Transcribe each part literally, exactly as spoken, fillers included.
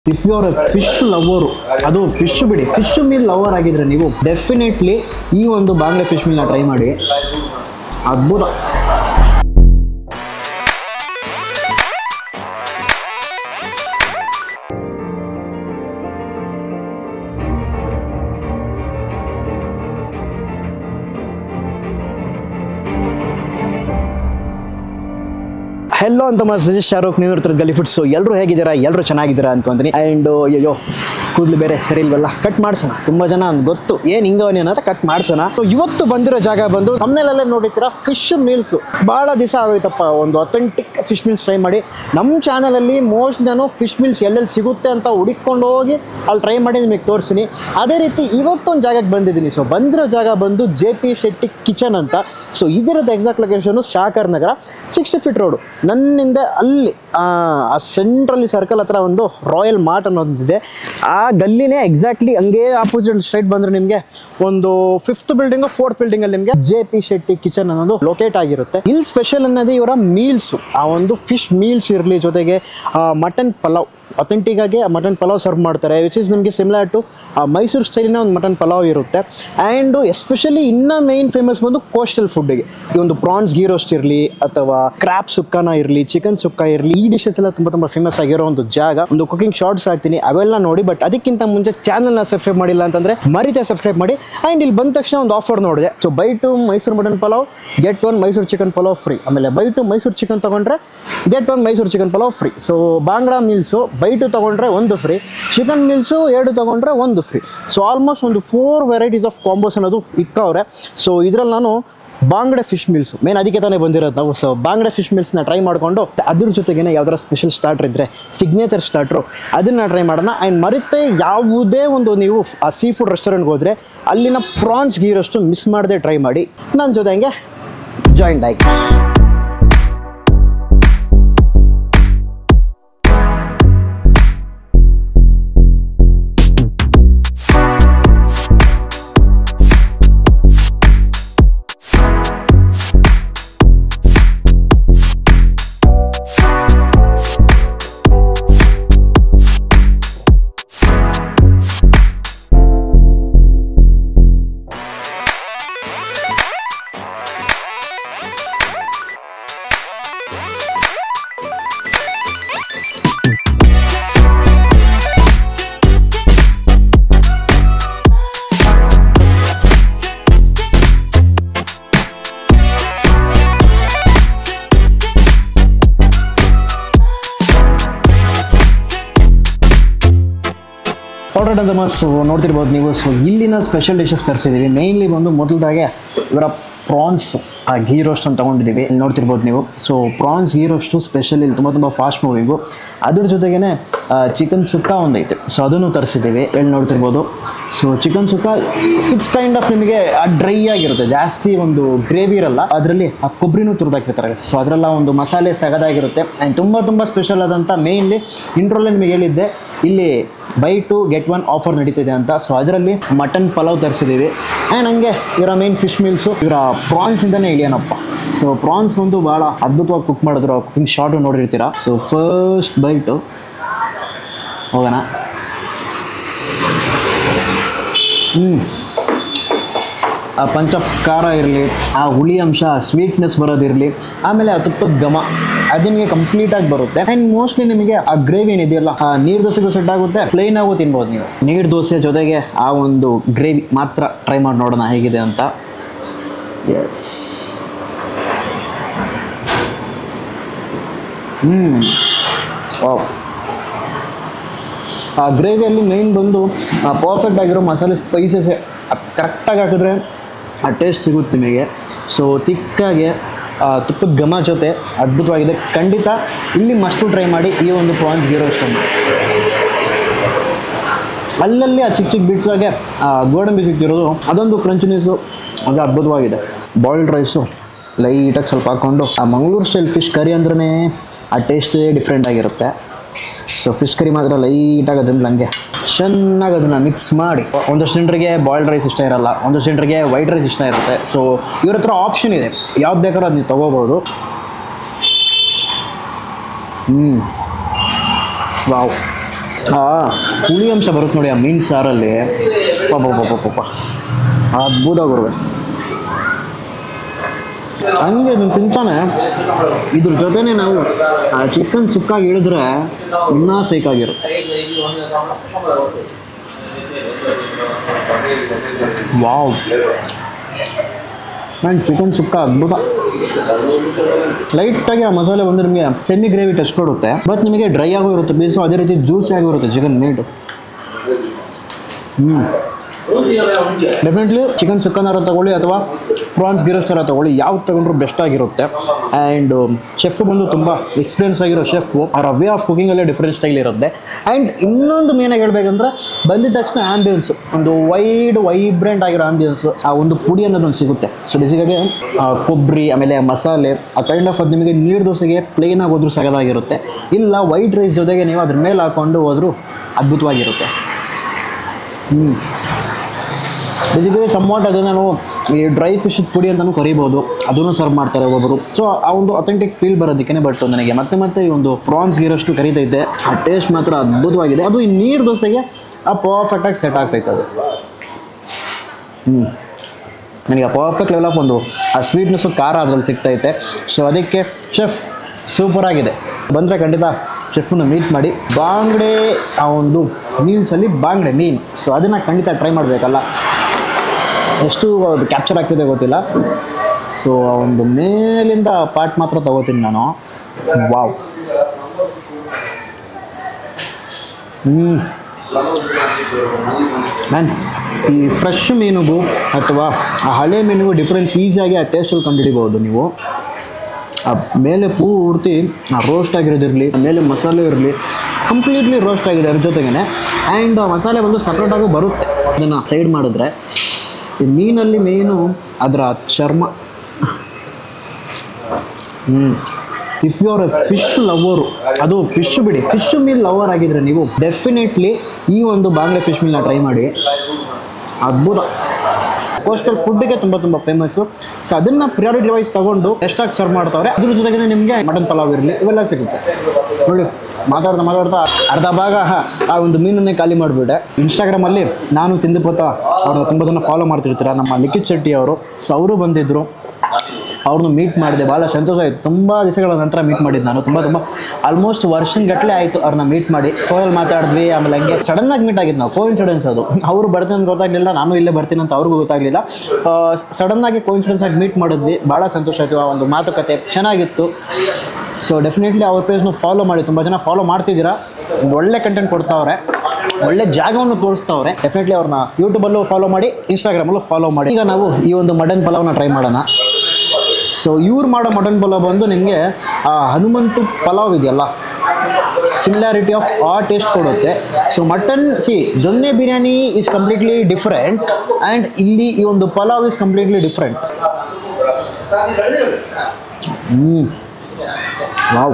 If you are a fish lover, ಅದು fish ಬಿಡಿ, fish meal lover ಆಗಿದ್ರೆ ನೀವು ಡೆಫಿನೆಟ್ಲಿ ಈ ಒಂದು ಬಾಂಗ್ಲಾ ಫಿಶ್ ಮೀಲ್ನ ಟ್ರೈ ಮಾಡಿ. ಅದ್ಭುತ. ಹೆಲೋ ಅಂತ ಸಜೆಸ್ಟ್ ಶಾರುಖ್, ನೀವು ನೋಡ್ತಿರೋದು ಗಲ್ಲಿ ಫುಡ್ಸ್. ಎಲ್ಲರೂ ಹೇಗಿದ್ದೀರಾ? ಎಲ್ಲರೂ ಚೆನ್ನಾಗಿದ್ದೀರಾ ಅನ್ಕೊಂತೀನಿ. ಆ್ಯಂಡ್ ಅಯ್ಯೋ ಕೂದಲು ಬೇರೆ ಸರಿ ಇಲ್ವಲ್ಲ, ಕಟ್ ಮಾಡಿಸೋಣ. ತುಂಬ ಜನ ಗೊತ್ತು ಏನು ಹಿಂಗವನಿ ಅನ್ನೋದು, ಕಟ್ ಮಾಡಿಸೋಣ. ಇವತ್ತು ಬಂದಿರೋ ಜಾಗ ಬಂದು ತಮ್ಮನೇಲಲ್ಲೇ ನೋಡಿರ್ತೀರಾ, ಫಿಶ್ ಮೀಲ್ಸು. ಭಾಳ ದಿವಸ ಆಗೋಯ್ತಪ್ಪ ಒಂದು ಅಥೆಂಟಿಕ್ ಫಿಶ್ ಮೀಲ್ಸ್ ಟ್ರೈ ಮಾಡಿ. ನಮ್ಮ ಚಾನಲಲ್ಲಿ ಮೋಸ್ಟ್ ನಾನು ಫಿಶ್ ಮೀಲ್ಸ್ ಎಲ್ಲೆಲ್ಲಿ ಸಿಗುತ್ತೆ ಅಂತ ಹುಡುಕೊಂಡು ಹೋಗಿ ಅಲ್ಲಿ ಟ್ರೈ ಮಾಡಿ ನಿಮಗೆ ತೋರಿಸ್ತೀನಿ. ಅದೇ ರೀತಿ ಇವತ್ತೊಂದು ಜಾಗಕ್ಕೆ ಬಂದಿದ್ದೀನಿ. ಸೊ ಬಂದಿರೋ ಜಾಗ ಬಂದು ಜೆ ಪಿ ಶೆಟ್ಟಿ ಕಿಚನ್ ಅಂತ. ಸೊ ಇದರದ್ದು ಎಕ್ಸಾಕ್ಟ್ ಲೊಕೇಶನು ಶಾಕರ್ ನಗರ, ಸಿಕ್ಸ್ಟಿ ಫೀಟ್ ರೋಡು. ನನ್ನಿಂದ ಅಲ್ಲಿ ಆ ಸೆಂಟ್ರಲ್ಲಿ ಸರ್ಕಲ್ ಹತ್ರ ಒಂದು ರಾಯಲ್ ಮಾರ್ಟ್ ಅನ್ನೋದಿದೆ. ಆ ಗಲ್ಲಿನೇ ಎಕ್ಸಾಕ್ಟ್ಲಿ ಹಂಗೆ ಆಪೋಸಿಟ್ ಸ್ಟ್ರೈಟ್ ಬಂದರೆ ನಿಮಗೆ ಒಂದು ಫಿಫ್ತ್ ಬಿಲ್ಡಿಂಗು ಫೋರ್ತ್ ಬಿಲ್ಡಿಂಗಲ್ಲಿ ನಿಮಗೆ ಜೆ ಪಿ ಶೆಟ್ಟಿ ಕಿಚನ್ ಅನ್ನೋದು ಲೊಕೇಟ್ ಆಗಿರುತ್ತೆ. ಇಲ್ಲಿ ಸ್ಪೆಷಲ್ ಅನ್ನೋದು ಇವರ ಮೀಲ್ಸು. ಆ ಒಂದು ಫಿಶ್ ಮೀಲ್ಸ್ ಇರಲಿ, ಜೊತೆಗೆ ಮಟನ್ ಪಲಾವ್, ಅಥೆಂಟಿಕ್ ಆಗಿ ಮಟನ್ ಪಲಾವ್ ಸರ್ವ್ ಮಾಡ್ತಾರೆ, ವಿಚ್ ಇಸ್ ನಿಮಗೆ ಸಿಮಿಲರ್ ಟು ಮೈಸೂರು ಸ್ಟೈಲಿನ ಒಂದು ಮಟನ್ ಪಲಾವ್ ಇರುತ್ತೆ. ಆ್ಯಂಡ್ ಎಸ್ಪೆಷಲಿ ಇನ್ನೂ ಮೇಯ್ನ್ ಫೇಮಸ್ ಬಂದು ಕೋಸ್ಟಲ್ ಫುಡ್ಡಿಗೆ ಈ ಒಂದು ಪ್ರಾನ್ಸ್ ಗೀ ರೋಸ್ಟ್ ಇರಲಿ, ಅಥವಾ ಕ್ರ್ಯಾಪ್ ಸುಕ್ಕನ ಇರಲಿ, ಚಿಕನ್ ಸುಕ್ಕ ಇರಲಿ, ಈ ಡಿಶಸ್ ಎಲ್ಲ ತುಂಬ ತುಂಬ ಫೇಮಸ್ ಆಗಿರೋ ಒಂದು ಜಾಗ. ಒಂದು ಕುಕಿಂಗ್ ಶಾರ್ಟ್ಸ್ ಹಾಕ್ತೀನಿ, ಅವೆಲ್ಲ ನೋಡಿ. ಬಟ್ ಅದಕ್ಕಿಂತ ಮುಂಚೆ ಚಾನಲ್ನ ಸಬ್ಸ್ಕ್ರೈಬ್ ಮಾಡಿಲ್ಲ ಅಂತಂದರೆ ಮರಿತೆ ಸಬ್ಸ್ಕ್ರೈಬ್ ಮಾಡಿ. ಆ್ಯಂಡ್ ಇಲ್ಲಿ ಬಂದ ತಕ್ಷಣ ಒಂದು ಆಫರ್ ನೋಡಿದೆ. So buy two Mysore mutton pulao get one Mysore chicken pulao free. ಆಮೇಲೆ ಬೈ ಟು ಮೈಸೂರು ಚಿಕನ್ ತೊಗೊಂಡ್ರೆ get one Mysore chicken pulao free. So ಬಾಂಗ್ಲಾ ಮೀಲ್ಸು ಬೈ ಟು ತೊಗೊಂಡ್ರೆ ಒಂದು ಫ್ರೀ, ಚಿಕನ್ ಮೀಲ್ಸು ಎರಡು ತೊಗೊಂಡ್ರೆ ಒಂದು ಫ್ರೀ. ಸೊ ಆಲ್ಮೋಸ್ಟ್ ಒಂದು ಫೋರ್ ವೆರೈಟೀಸ್ ಆಫ್ ಕಾಂಬೋಸ್ ಅನ್ನೋದು ಇಕ್ಕವ್ರೆ. ಸೊ ಇದರಲ್ಲಿ ನಾನು ಬಾಂಗ್ಡೆ ಫಿಶ್ ಮೀಲ್ಸು ಮೇನ್ ಅದಕ್ಕೆ ತಾನೇ ಬಂದಿರೋದು ನಾವು. ಸೊ ಬಾಂಗ್ಡೆ ಫಿಶ್ ಮೀಲ್ಸ್ನ ಟ್ರೈ ಮಾಡಿಕೊಂಡು ಅದ್ರ ಜೊತೆಗೇ ಯಾವ್ದಾರ ಸ್ಪೆಷಲ್ ಸ್ಟಾರ್ಟರ್ ಇದ್ದರೆ, ಸಿಗ್ನೇಚರ್ ಸ್ಟಾರ್ಟ್ರು, ಅದನ್ನು ಟ್ರೈ ಮಾಡೋಣ. ಆ್ಯಂಡ್ ಮರಿತೆ ಯಾವುದೇ ಒಂದು ನೀವು ಆ ಸೀ ಫುಡ್ ರೆಸ್ಟೋರೆಂಟ್ಗೆ ಹೋದರೆ ಅಲ್ಲಿನ ಪ್ರಾನ್ಸ್ ಗೀ ರೋಸ್ಟು ಮಿಸ್ ಮಾಡದೆ ಟ್ರೈ ಮಾಡಿ. ನನ್ನ ಜೊತೆ ಹಂಗೆ ಜಾಯಿಂಟ್ ಆಗಿ ಆರ್ಡರ್ ಅಂತ ಮಸ್ತ್ ನೋಡ್ತಿರ್ಬೋದು ನೀವು. ಸೊ ಇಲ್ಲಿನ ಸ್ಪೆಷಲ್ ಡಿಶಸ್ ತರಿಸಿದ್ದೀವಿ. ಮೇಯ್ನ್ಲಿ ಬಂದು ಮೊದಲದಾಗೆ ಇವರ ಪ್ರಾನ್ಸ್ ಆ ಗೀ ರೋಸ್ಟ್ ಅಂತ ತೊಗೊಂಡಿದ್ದೀವಿ, ನೋಡ್ತಿರ್ಬೋದು ನೀವು. So prawns ghee roast special ಇಲ್ಲಿ ತುಂಬ ತುಂಬ ಫಾಸ್ಟ್ ಮೂವಿಂಗು. ಅದ್ರ ಜೊತೆಗೇ ಚಿಕನ್ ಸುಕ್ಕ ಒಂದೈತೆ, ಸೊ ಅದನ್ನು ತರಿಸಿದ್ದೀವಿ, ಹೇಳಿ ನೋಡ್ತಿರ್ಬೋದು. So chicken sukka it's kind of ನಿಮಗೆ ಡ್ರೈ ಆಗಿರುತ್ತೆ, ಜಾಸ್ತಿ ಒಂದು ಗ್ರೇವಿ ಇರಲ್ಲ. ಅದರಲ್ಲಿ ಆ ಕೊಬ್ಬರಿನೂ ತುರಿದಾಕಿರ್ತಾರೆ. ಸೊ ಅದರೆಲ್ಲ ಒಂದು ಮಸಾಲೆ ಸಗದಾಗಿರುತ್ತೆ. ಆ್ಯಂಡ್ ತುಂಬ ತುಂಬ ಸ್ಪೆಷಲ್ ಆದಂಥ ಮೇಯ್ನ್ಲಿ ಇಂಟ್ರೋಲ್ಲೇ ನಿಮಗೆ ಹೇಳಿದ್ದೆ, ಇಲ್ಲಿ buy two get one offer ನಡೀತಿದೆ ಅಂತ. ಸೊ ಅದರಲ್ಲಿ ಮಟನ್ ಪಲಾವ್ ತರಿಸಿದ್ದೀವಿ. ಆ್ಯಂಡ್ ಹಂಗೆ ಇವರ ಮೇನ್ ಫಿಶ್ ಮೀಲ್ಸು ಇವರ ಪ್ರಾನ್ಸಿಂದನೇ ಇಳಿಯೋಣಪ್ಪ. ಸೊ ಪ್ರಾನ್ಸ್ ಬಂದು ಭಾಳ ಅದ್ಭುತವಾಗಿ ಕುಕ್ ಮಾಡಿದ್ರು, ಕುಕಿಂಗ್ ಶಾರ್ಟು ನೋಡಿರ್ತೀರ. ಸೊ ಫಸ್ಟ್ ಬೈಟು ಹೋಗೋಣ. ಹ್ಞೂ ಆ ಪಂಚ ಖಾರ ಇರಲಿ, ಆ ಹುಳಿ ಅಂಶ, ಸ್ವೀಟ್ನೆಸ್ ಬರೋದಿರಲಿ, ಆಮೇಲೆ ಆ ತುಪ್ಪದ ಘಮ ಅದು ನಿಮಗೆ ಕಂಪ್ಲೀಟಾಗಿ ಬರುತ್ತೆ. ಆ್ಯಂಡ್ ಮೋಸ್ಟ್ಲಿ ನಿಮಗೆ ಆ ಗ್ರೇವಿ ಏನಿದೆಯಲ್ಲ, ಆ ನೀರು ದೋಸೆಗೂ ಸೆಟ್ ಆಗುತ್ತೆ, ಪ್ಲೇನ್ ಆಗು ತಿನ್ಬೋದು ನೀವು. ನೀರು ದೋಸೆ ಜೊತೆಗೆ ಆ ಒಂದು ಗ್ರೇವಿ ಮಾತ್ರ ಟ್ರೈ ಮಾಡಿ ನೋಡೋಣ ಹೇಗಿದೆ ಅಂತ. ಎಸ್, ಹ್ಞೂ ವಾವ್. ಆ ಗ್ರೇವಿಯಲ್ಲಿ ಮೇಯ್ನ್ ಬಂದು ಪರ್ಫೆಕ್ಟ್ ಆಗಿರೋ ಮಸಾಲೆ ಸ್ಪೈಸಸ್ ಕರೆಕ್ಟಾಗಿ ಹಾಕಿದ್ರೆ ಆ ಟೇಸ್ಟ್ ಸಿಗುತ್ತೆ ನಿಮಗೆ. ಸೊ ತಿಕ್ಕಾಗೆ ತುಪ್ಪದ ಘಮ ಜೊತೆ ಅದ್ಭುತವಾಗಿದೆ. ಖಂಡಿತ ಇಲ್ಲಿ ಮಸ್ಟು ಟ್ರೈ ಮಾಡಿ ಈ ಒಂದು ಪ್ರಾನ್ಸ್ ಗೀ ರೋಸ್ಟನ್ನು. ಅಲ್ಲಲ್ಲಿ ಆ ಚಿಕ್ಕ ಚಿಕ್ಕ ಬಿಟ್ಸಾಗೆ ಗೋಡಂಬಿ ಸಿಕ್ತಿರೋದು, ಅದೊಂದು ಕ್ರಂಚಿನೆಸ್ಸು ಅದು ಅದ್ಭುತವಾಗಿದೆ. ಬಾಯ್ಲ್ಡ್ ರೈಸು ಲೈಟಾಗಿ ಸ್ವಲ್ಪ ಹಾಕ್ಕೊಂಡು, ಆ ಮಂಗಳೂರು ಸ್ಟೈಲ್ ಫಿಶ್ ಕರಿ ಅಂದ್ರೆ ಆ ಟೇಸ್ಟೇ ಡಿಫ್ರೆಂಟ್ ಆಗಿರುತ್ತೆ. ಸೊ ಫಿಶ್ ಕರಿ ಮಾತ್ರ ಲೈಟಾಗಿ ಅದನ್ನು ಹಂಗೆ ಚೆನ್ನಾಗಿ ಅದನ್ನು ಮಿಕ್ಸ್ ಮಾಡಿ. ಒಂದಷ್ಟು ಜನರಿಗೆ ಬಾಯ್ಲ್ಡ್ ರೈಸ್ ಇಷ್ಟ ಇರಲ್ಲ, ಒಂದಷ್ಟು ಜನರಿಗೆ ವೈಟ್ ರೈಸ್ ಇಷ್ಟ ಇರುತ್ತೆ. ಸೊ ಇವ್ರ ಹತ್ರ ಆಪ್ಷನ್ ಇದೆ, ಯಾವ್ದು ಬೇಕಾದ್ರೂ ಅದು ನೀವು ತೊಗೋಬೋದು. ಹ್ಞೂ ವಾವ್, ಹಾಂ ಹುಳಿ ಅಂಶ ಬರುತ್ತೆ ನೋಡಿ ಆ ಮೀನು ಸಾರಲ್ಲಿ. ಪಾಪ ಪಾಪ ಪಾಪ ಅದ್ಭುತ ಗುರುವೆ. ಹಂಗೆ ನೀವು ತಿಂತಾನೆ ಇದ್ರ ಜೊತೆನೆ ನಾವು ಆ ಚಿಕನ್ ಸುಕ್ಕಾಗಿ ಇಳಿದ್ರೆ ಇನ್ನೂ ಸೈಕಾಗಿರುತ್ತೆ. ವಾವ್ ನಾನು ಚಿಕನ್ ಸುಕ್ಕ ಅದ್ಭುತ. ಲೈಟಾಗಿ ಆ ಮಸಾಲೆ ಬಂದು ನಿಮಗೆ ಸೆಮಿ ಗ್ರೇವಿ ಟಚ್ ಕೊಡುತ್ತೆ, ಬಟ್ ನಿಮಗೆ ಡ್ರೈ ಆಗೋ ಇರುತ್ತೆ ಪೀಸು, ಅದೇ ರೀತಿ ಜ್ಯೂಸಿ ಆಗಿರುತ್ತೆ ಚಿಕನ್ ಮೀಟು. ಹ್ಞೂ ಡೆಫಿನೆಟ್ಲಿ ಚಿಕನ್ ಸುಕ್ಕನಾರ ತಗೊಳ್ಳಿ ಅಥವಾ ಪ್ರಾನ್ಸ್ ಗಿರೋಸ್ತರ ತಗೊಳ್ಳಿ, ಯಾವ್ದು ತಗೊಂಡ್ರು ಬೆಸ್ಟ್ ಆಗಿರುತ್ತೆ. ಆ್ಯಂಡ್ ಶೆಫ್ ಬಂದು ತುಂಬ ಎಕ್ಸ್ಪೀರಿಯನ್ಸ್ ಆಗಿರೋ ಶೆಫ್, ಅವರ ವೇ ಆಫ್ ಕುಕಿಂಗಲ್ಲೇ ಡಿಫ್ರೆಂಟ್ ಸ್ಟೈಲ್ ಇರುತ್ತೆ. ಆ್ಯಂಡ್ ಇನ್ನೊಂದು ಮೇನಾಗಿ ಹೇಳ್ಬೇಕಂದ್ರೆ ಬಂದಿದ್ದ ತಕ್ಷಣ ಆ್ಯಂಬಿಯನ್ಸ್, ಒಂದು ವೈಡ್ ವೈಬ್ರೆಂಟ್ ಆಗಿರೋ ಆ್ಯಂಬಿಯನ್ಸ್, ಆ ಒಂದು ಪುಡಿ ಅನ್ನೋದೊಂದು ಸಿಗುತ್ತೆ. ಸೊ ಬೇಸಿಕಾಗಿ ಕೊಬ್ಬರಿ ಆಮೇಲೆ ಮಸಾಲೆ ಆ ಕೈಂಡ್ ಆಫ್ ಅದು ನಿಮಗೆ ನೀರು ದೋಸೆಗೆ ಪ್ಲೇನ್ ಆಗಿ ಹೋದ್ರೂ ಸಗದಾಗಿರುತ್ತೆ, ಇಲ್ಲ ವೈಟ್ ರೈಸ್ ಜೊತೆಗೆ ನೀವು ಅದ್ರ ಮೇಲೆ ಹಾಕ್ಕೊಂಡು ಹೋದ್ರೂ ಅದ್ಭುತವಾಗಿರುತ್ತೆ. ಹ್ಞೂ ಬೇಸಿಕಲಿ ಸಮ್ವಾಟ್ ಅದನ್ನು ನಾವು ಈ ಡ್ರೈ ಫಿಶ್ ಪುಡಿ ಅಂತಲೂ ಕರಿಬೋದು, ಅದನ್ನು ಸರ್ವ್ ಮಾಡ್ತಾರೆ ಒಬ್ಬರು. ಸೊ ಆ ಒಂದು ಅಥೆಂಟಿಕ್ ಫೀಲ್ ಬರೋದಕ್ಕೆ ಬಟ್ ನನಗೆ ಮತ್ತೆ ಮತ್ತೆ ಈ ಒಂದು ಪ್ರಾನ್ಸ್ ಗೀರಷ್ಟು ಕರಿತೈತೆ. ಆ ಟೇಸ್ಟ್ ಮಾತ್ರ ಅದ್ಭುತವಾಗಿದೆ. ಅದು ಈ ನೀರು ದೋಸೆಗೆ ಆ ಪರ್ಫೆಕ್ಟಾಗಿ ಸೆಟ್ ಆಗ್ತೈತೆ ಅದು. ಹ್ಞೂ ನನಗೆ ಆ ಪರ್ಫೆಕ್ಟ್ ಲೆವೆಲ್ ಆಫ್ ಒಂದು ಆ ಸ್ವೀಟ್ನೆಸ್ಸು ಖಾರ ಅದರಲ್ಲಿ ಸಿಗ್ತೈತೆ. ಸೊ ಅದಕ್ಕೆ ಶೆಫ್ ಸೂಪರಾಗಿದೆ. ಬಂದರೆ ಖಂಡಿತ ಶೆಫನ್ನು ಮೀಟ್ ಮಾಡಿ. ಬಾಂಗ್ಡೆ ಆ ಒಂದು ಮೀಲ್ಸಲ್ಲಿ ಬಾಂಗ್ಡೆ ಮೀನು, ಸೊ ಅದನ್ನು ಖಂಡಿತ ಟ್ರೈ ಮಾಡಬೇಕಲ್ಲ. ಎಷ್ಟು ಅದು ಕ್ಯಾಪ್ಚರ್ ಆಗ್ತಿದೆ ಗೊತ್ತಿಲ್ಲ. ಸೊ ಆ ಒಂದು ಮೇಲಿಂದ ಪಾರ್ಟ್ ಮಾತ್ರ ತಗೋತೀನಿ ನಾನು. ವಾವ್. ಹ್ಞೂ ಮ್ಯಾನ್, ಈ ಫ್ರೆಶ್ ಮೀನಿಗೂ ಅಥವಾ ಆ ಹಳೆ ಮೀನಿಗೂ ಡಿಫ್ರೆನ್ಸ್ ಈಸಿಯಾಗಿ ಆ ಟೇಸ್ಟಲ್ಲಿ ಕಂಡುಹಿಡಿಬೋದು ನೀವು. ಆ ಮೇಲೆ ಪೂರ್ತಿ ರೋಸ್ಟ್ ಆಗಿರೋದಿರಲಿ, ಮೇಲೆ ಮಸಾಲೆ ಇರಲಿ, ಕಂಪ್ಲೀಟ್ಲಿ ರೋಸ್ಟ್ ಆಗಿದೆ ಅದ್ರ ಜೊತೆಗೇ. ಆ್ಯಂಡ್ ಆ ಮಸಾಲೆ ಬಂದು ಸಪ್ರೇಟಾಗೂ ಬರುತ್ತೆ. ಅದನ್ನು ಸೈಡ್ ಮಾಡಿದ್ರೆ ಈ ಮೀನಲ್ಲಿ ಮೇನು ಅದರ ಚರ್ಮ. ಹ್ಞೂ if you are a fish lover, ಅದು ಫಿಶ್ ಬಿಡಿ, ಫಿಶ್ ಮೀಲ್ ಲವರ್ ಆಗಿದ್ರೆ ನೀವು ಡೆಫಿನೆಟ್ಲಿ ಈ ಒಂದು ಬಾಂಗ್ಡೆ ಫಿಶ್ ಮೀಲ್ನ ಟ್ರೈ ಮಾಡಿ. ಅದ್ಭುತ. ಕೋಸ್ಟಲ್ ಫುಡ್ಡಿಗೆ ತುಂಬ ತುಂಬ ಫೇಮಸ್ಸು. ಸೊ ಅದನ್ನು ಪ್ರಿಯಾರಿಟಿ ವೈಸ್ ತೊಗೊಂಡು ಎಷ್ಟಾಗಿ ಸರ್ವ್ ಮಾಡ್ತಾವ್ರೆ. ಅದ್ರ ಜೊತೆಗೆ ನಿಮಗೆ ಮಟನ್ ಪಲಾವ್ ಇರಲಿ, ಇವೆಲ್ಲ ಸಿಗುತ್ತೆ ನೋಡಿ. ಮಾತಾಡ್ತಾ ಮಾತಾಡ್ತಾ ಅರ್ಧ ಭಾಗ ಆ ಒಂದು ಮೀನನ್ನೇ ಖಾಲಿ ಮಾಡಿಬಿಟ್ಟೆ. ಇನ್ಸ್ಟಾಗ್ರಾಮಲ್ಲಿ ನಾನು ತಿಂದುಪೋತ ಅವ್ರನ್ನ ತುಂಬ ಜನ ಫಾಲೋ ಮಾಡ್ತಿರ್ತೀರ, ನಮ್ಮ ಲಿಖಿತ್ ಶೆಟ್ಟಿ ಅವರು. ಸೊ ಅವರು ಬಂದಿದ್ದರು, ಅವ್ರನ್ನ ಮೀಟ್ ಮಾಡಿದೆ, ಭಾಳ ಸಂತೋಷ ಆಯಿತು. ತುಂಬ ದಿವಸಗಳ ನಂತರ ಮೀಟ್ ಮಾಡಿದ್ದು ನಾನು. ತುಂಬ ತುಂಬ ಆಲ್ಮೋಸ್ಟ್ ವರ್ಷಗಟ್ಟಲೆ ಆಯಿತು ಅವ್ರನ್ನ ಮೀಟ್ ಮಾಡಿ. ಫೋನಲ್ಲಿ ಮಾತಾಡಿದ್ವಿ, ಆಮೇಲೆ ಹಂಗೆ ಸಡನ್ನಾಗಿ ಮೀಟ್ ಆಗಿದ್ದು ನಾವು. ಕೋಇನ್ಸಿಡೆನ್ಸ್ ಅದು. ಅವರು ಬರ್ತೀನಿ ಅಂತ ಗೊತ್ತಾಗಲಿಲ್ಲ, ನಾನು ಇಲ್ಲೇ ಬರ್ತೀನಿ ಅಂತ ಅವ್ರಿಗೂ ಗೊತ್ತಾಗಲಿಲ್ಲ. ಸಡನ್ನಾಗಿ ಕೋಇನ್ಸಿಡೆನ್ಸ್ ಆಗಿ ಮೀಟ್ ಮಾಡಿದ್ವಿ. ಭಾಳ ಸಂತೋಷ ಆಯಿತು. ಆ ಒಂದು ಮಾತುಕತೆ ಚೆನ್ನಾಗಿತ್ತು. ಸೊ ಡೆಫಿನೆಟ್ಲಿ ಅವ್ರ ಪೇಜ್ನ ಫಾಲೋ ಮಾಡಿ. ತುಂಬ ಜನ ಫಾಲೋ ಮಾಡ್ತಿದ್ದೀರಾ, ಒಳ್ಳೆ ಕಂಟೆಂಟ್ ಕೊಡ್ತಾವ್ರೆ, ಒಳ್ಳೆ ಜಾಗವನ್ನು ತೋರಿಸ್ತಾವ್ರೆ. ಡೆಫಿನೆಟ್ಲಿ ಅವ್ರನ್ನ ಯೂಟ್ಯೂಬಲ್ಲೂ ಫಾಲೋ ಮಾಡಿ, ಇನ್ಸ್ಟಾಗ್ರಾಮಲ್ಲೂ ಫಾಲೋ ಮಾಡಿ. ಈಗ ನಾವು ಈ ಒಂದು ಮಟನ್ ಪಲಾವ್ನ ಟ್ರೈ ಮಾಡೋಣ. ಸೊ ಇವ್ರು ಮಾಡೋ ಮಟನ್ ಪಲಾವ್ ಬಂದು ನಿಮಗೆ ಆ ಹನುಮಂತು ಪಲಾವ್ ಇದೆಯಲ್ಲ, ಸಿಮಿಲಾರಿಟಿ ಆಫ್ ಆ ಟೇಸ್ಟ್ ಕೊಡುತ್ತೆ. ಸೊ ಮಟನ್ ಸಿ donne biryani is completely different, and ಇಲ್ಲಿ ಈ ಒಂದು ಪಲಾವ್ ಈಸ್ ಕಂಪ್ಲೀಟ್ಲಿ ಡಿಫ್ರೆಂಟ್. ಹ್ಞೂ ವಾವ್.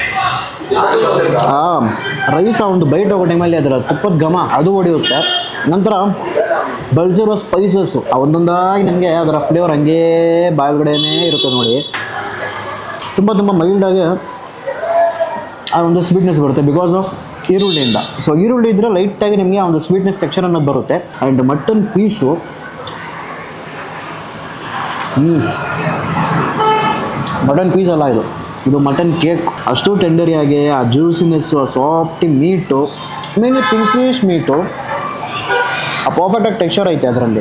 ಹಾಂ ರೈಸ್ ಆ ಒಂದು ಬೈಟ್ ಹೋಗೋ ಟೈಮಲ್ಲಿ ಅದರ ತುಪ್ಪದ ಘಮ ಅದು ಹೊಡೆಯುತ್ತೆ. ನಂತರ ಬಳಸಿರೋ ಸ್ಪೈಸಸ್ಸು ಆ ಒಂದೊಂದಾಗಿ ನನಗೆ ಅದರ ಫ್ಲೇವರ್ ಹಂಗೇ ಬಾಯಿಗಡೆನೇ ಇರುತ್ತೆ ನೋಡಿ. ತುಂಬ ತುಂಬ ಮೈಲ್ಡಾಗಿ ಆ ಒಂದು ಸ್ವೀಟ್ನೆಸ್ ಬರುತ್ತೆ ಬಿಕಾಸ್ ಆಫ್ ಈರುಳ್ಳಿಯಿಂದ. ಸೊ ಈರುಳ್ಳಿ ಇದ್ದರೆ ಲೈಟಾಗಿ ನಿಮಗೆ ಆ ಒಂದು ಸ್ವೀಟ್ನೆಸ್ ಟೆಕ್ಸ್ಚರ್ ಅನ್ನೋದು ಬರುತ್ತೆ. ಆ್ಯಂಡ್ ಮಟನ್ ಪೀಸು ಹ್ಞೂ ಮಟನ್ ಪೀಸ್ ಅಲ್ಲ ಇದು, ಇದು ಮಟನ್ ಕೇಕ್. ಅಷ್ಟು ಟೆಂಡರಿಯಾಗಿ ಆ ಜ್ಯೂಸಿನೆಸ್ಸು, ಆ ಸಾಫ್ಟಿ ಮೀಟು, ಮೇನ್ ಪಿಂಕಿಶ್ ಮೀಟು, ಆ ಪರ್ಫೆಕ್ಟಾಗಿ ಟೆಕ್ಸ್ಚರ್ ಐತೆ ಅದರಲ್ಲಿ.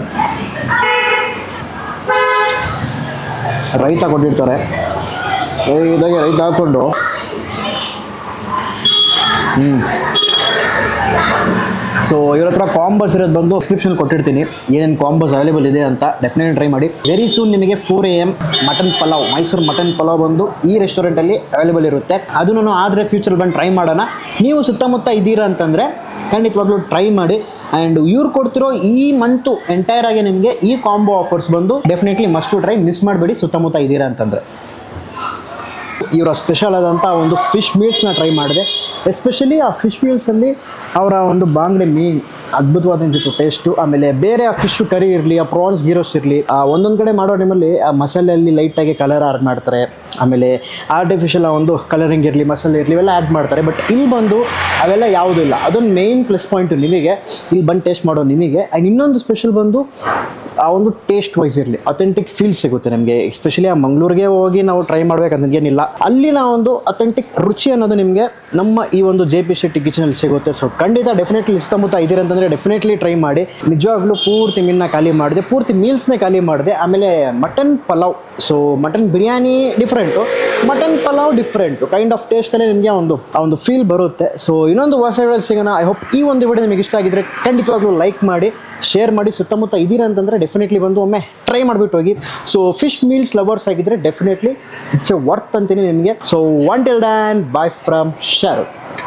ರೈತ ಕೊಟ್ಟಿರ್ತಾರೆ, ಇದಾಗೆ ರೈತ ಹಾಕ್ಕೊಂಡು ಹ್ಞೂ. ಸೊ ಇವ್ರ ಹತ್ರ ಕಾಂಬೋಸ್ ಇರೋದು ಬಂದು ಡಿಸ್ಕ್ರಿಪ್ಷನ್ ಕೊಟ್ಟಿರ್ತೀನಿ, ಏನೇನು ಕಾಂಬೋಸ್ ಅವೈಲೇಬಲ್ ಇದೆ ಅಂತ. ಡೆಫಿನೆಟ್ಲಿ ಟ್ರೈ ಮಾಡಿ. ವೆರಿ ಸೂನ್ ನಿಮಗೆ four A M mutton pulao, Mysore mutton pulao ಬಂದು ಈ ರೆಸ್ಟೋರೆಂಟಲ್ಲಿ ಅವೈಲೇಬಲ್ ಇರುತ್ತೆ. ಅದನ್ನು ಆದರೆ ಫ್ಯೂಚರ್ ಬಂದು ಟ್ರೈ ಮಾಡೋಣ. ನೀವು ಸುತ್ತಮುತ್ತ ಇದ್ದೀರಾ ಅಂತಂದರೆ ಖಂಡಿತವಾಗ್ಲೂ ಟ್ರೈ ಮಾಡಿ. ಆ್ಯಂಡ್ ಇವ್ರು ಕೊಡ್ತಿರೋ ಈ ಮಂತು ಎಂಟೈರ್ ಆಗಿ ನಿಮಗೆ ಈ ಕಾಂಬೋ ಆಫರ್ಸ್ ಬಂದು definitely must to try. Miss ಮಾಡಬೇಡಿ ಸುತ್ತಮುತ್ತ ಇದ್ದೀರಾ ಅಂತಂದರೆ. ಇವರ ಸ್ಪೆಷಲ್ ಆದಂಥ ಒಂದು ಫಿಶ್ ಮೀಲ್ಸ್ನ ಟ್ರೈ ಮಾಡಿದೆ. ಎಸ್ಪೆಷಲಿ ಆ ಫಿಶ್ ಮೀಲ್ಸಲ್ಲಿ ಅವರ ಒಂದು ಬಾಂಗ್ಡೆ ಮೀನು ಅದ್ಭುತವಾದಂತಿತ್ತು ಟೇಸ್ಟು. ಆಮೇಲೆ ಬೇರೆ ಆ ಫಿಶ್ ಕರಿ ಇರಲಿ, ಆ ಪ್ರಾನ್ಸ್ ಗೀರೋಸ್ ಇರಲಿ, ಒಂದೊಂದು ಕಡೆ ಮಾಡೋ ಟೈಮಲ್ಲಿ ಆ ಮಸಾಲೆಯಲ್ಲಿ ಲೈಟಾಗಿ ಕಲರ್ ಆಡ್ ಮಾಡ್ತಾರೆ, ಆಮೇಲೆ ಆರ್ಟಿಫಿಷಿಯಲ್ ಒಂದು ಕಲರಿಂಗ್ ಇರಲಿ, ಮಸಾಲೆ ಇರಲಿ, ಇವೆಲ್ಲ ಆ್ಯಡ್ ಮಾಡ್ತಾರೆ. ಬಟ್ ಇಲ್ಲಿ ಬಂದು ಅವೆಲ್ಲ ಯಾವುದೂ ಇಲ್ಲ. ಅದೊಂದು ಮೇಯ್ನ್ ಪ್ಲಸ್ ಪಾಯಿಂಟು ನಿಮಗೆ, ಇಲ್ಲಿ ಬಂದು ಟೇಸ್ಟ್ ಮಾಡೋ ನಿಮಗೆ. ಆ್ಯಂಡ್ ಇನ್ನೊಂದು ಸ್ಪೆಷಲ್ ಬಂದು ಆ ಒಂದು ಟೇಸ್ಟ್ ವೈಸ್ ಇರಲಿ, ಅಥೆಂಟಿಕ್ ಫೀಲ್ ಸಿಗುತ್ತೆ ನಮಗೆ. ಎಸ್ಪೆಷಲಿ ಆ ಮಂಗಳೂರಿಗೆ ಹೋಗಿ ನಾವು ಟ್ರೈ ಮಾಡ್ಬೇಕಂತೇನಿಲ್ಲ, ಅಲ್ಲಿನ ಒಂದು ಅಥೆಂಟಿಕ್ ರುಚಿ ಅನ್ನೋದು ನಿಮಗೆ ನಮ್ಮ ಈ ಒಂದು ಜೆ ಪಿ ಶೆಟ್ಟಿ ಕಿಚನಲ್ಲಿ ಸಿಗುತ್ತೆ. ಸೊ ಖಂಡಿತ ಡೆಫಿನೆಟ್ಲಿ ಸುತ್ತಮುತ್ತ ಇದ್ದೀರ ಅಂತಂದರೆ ಡೆಫಿನೆಟ್ಲಿ ಟ್ರೈ ಮಾಡಿ. ನಿಜವಾಗ್ಲೂ ಪೂರ್ತಿ ಮೀನನ್ನ ಖಾಲಿ ಮಾಡಿದೆ, ಪೂರ್ತಿ ಮೀಲ್ಸ್ನೇ ಖಾಲಿ ಮಾಡಿದೆ. ಆಮೇಲೆ mutton pulao, so mutton biryani different, mutton pulao different kind of ಟೇಸ್ಟಲ್ಲಿ ನಿಮಗೆ ಒಂದು ಆ ಒಂದು ಫೀಲ್ ಬರುತ್ತೆ. ಸೊ ಇನ್ನೊಂದು ಹೊಸ ವಿಡಿಯೋದಲ್ಲಿ ಸಿಗೋಣ. ಐ ಹೋಪ್ ಈ ಒಂದು ವಿಡಿಯೋ ನಿಮಗೆ ಇಷ್ಟ ಆಗಿದ್ರೆ ಖಂಡಿತವಾಗ್ಲೂ ಲೈಕ್ ಮಾಡಿ, ಶೇರ್ ಮಾಡಿ. ಸುತ್ತಮುತ್ತ ಇದ್ದೀರಾ ಅಂತಂದರೆ ಡೆಫಿನೆಟ್ಲಿ ಬಂದು ಒಮ್ಮೆ ಟ್ರೈ ಮಾಡಿಬಿಟ್ಟು ಹೋಗಿ. ಸೊ ಫಿಶ್ ಮೀಲ್ಸ್ ಲವರ್ಸ್ ಆಗಿದ್ದರೆ ಡೆಫಿನೆಟ್ಲಿ ಇಟ್ಸ್ ಎ ವರ್ತ್ ಅಂತೀನಿ ನಿಮಗೆ. So until then, bye from Shahrukh.